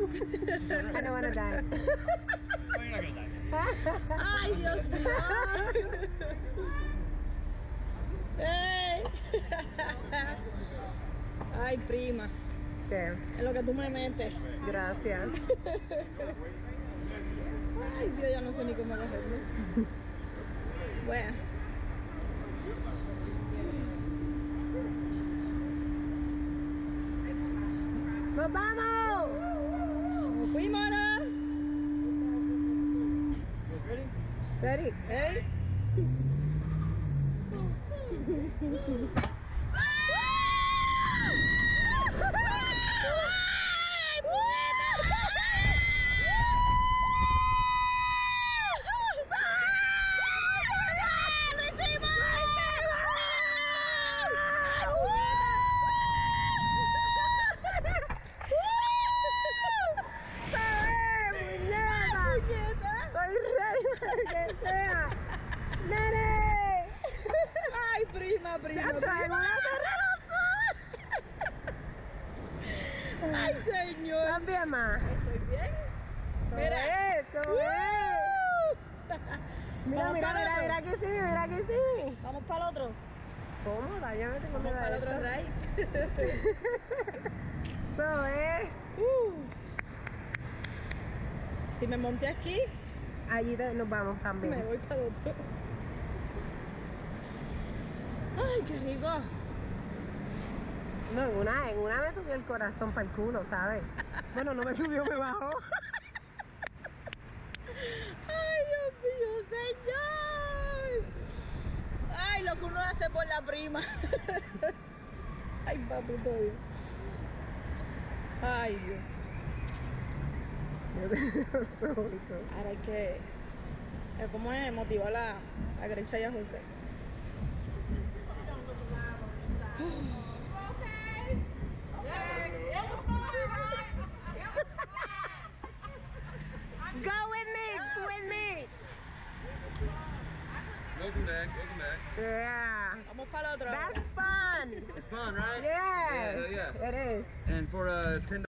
I don't want to die. Well, you're not gonna die. Ay, Dios mío. Ey. Ay, prima. ¿Qué? Es lo que tú me metes. Gracias. Ay, Dios, ya no sé ni cómo cogerlo. Bueno. ¡Nos vamos! Nos fuimos, ¿no? Ready? ¿Eh? Estoy ready para que sea. ¡Nene! Ay, prima. Ya traigo una Ay, señor. ¿Estás bien, ma? Estoy bien. Mira. Eso Mira, Vamos mira, para mira, otro. mira que sí, mira que sí. Vamos para el otro. Cómoda, ya me tengo Vamos miedo para el de otro esto. raíz. Eso es. Si me monté aquí, Allí nos vamos me también. voy para el otro. Ay, qué rico. No, en una me subió el corazón para el culo, ¿sabes? Bueno, no me subió, me bajó. Ay, Dios mío, señor. Ay, lo que uno hace por la prima. Ay, papito Dios. Ay, Dios. Ahora hay que... ¿Cómo es? Motivar a Grecha y a José. Go with me. Welcome back. Welcome back. Yeah. Vamos para el otro. That's fun. It's fun, right? Yes. Yeah. It is. And for $10.